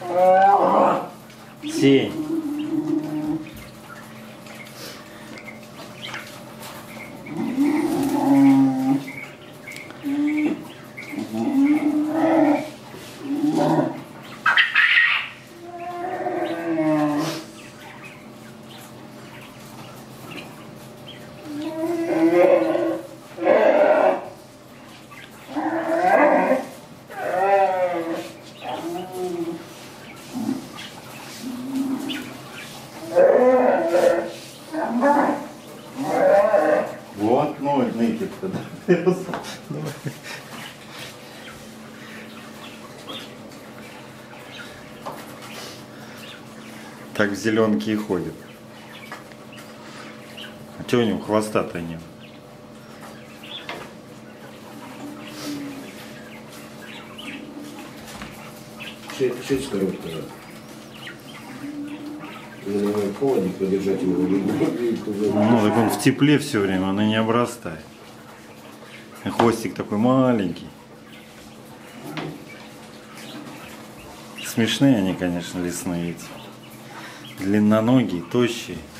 Сень. Вот, ну, нытик-то, да? Так в зеленке и ходит. А что у него хвоста-то нет? Шесть короткая. Наверное, холодник подержать его. Ну, так он в тепле все время, он и не обрастает. И хвостик такой маленький. Смешные они, конечно, лесные эти. Длинноногие, тощие.